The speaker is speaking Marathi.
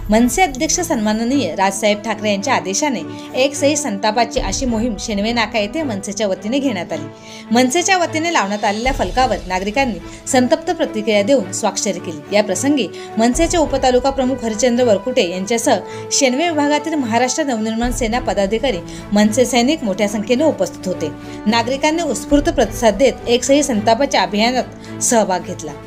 मनसे अध्यक्ष सन्माननीय राजसाहेब ठाकरे यांच्या आदेशाने एक सही संतापाची अशी मोहीम शेनवे नाका येथे मनसेच्या वतीने घेण्यात आली। मनसेच्या वतीने लावण्यात आलेल्या फलकावर नागरिकांनी संतप्त प्रतिक्रिया देऊन स्वाक्षरी केली। या प्रसंगी मनसेचे उपतालुका प्रमुख हरिचंद्र वरकुटे यांच्यासह शेनवे विभागातील महाराष्ट्र नवनिर्माण सेना पदाधिकारी, मनसे सैनिक मोठ्या संख्येने उपस्थित होते। नागरिकांनी उत्स्फूर्त प्रतिसाद देत एक सही संतापाच्या अभियानात सहभाग घेतला।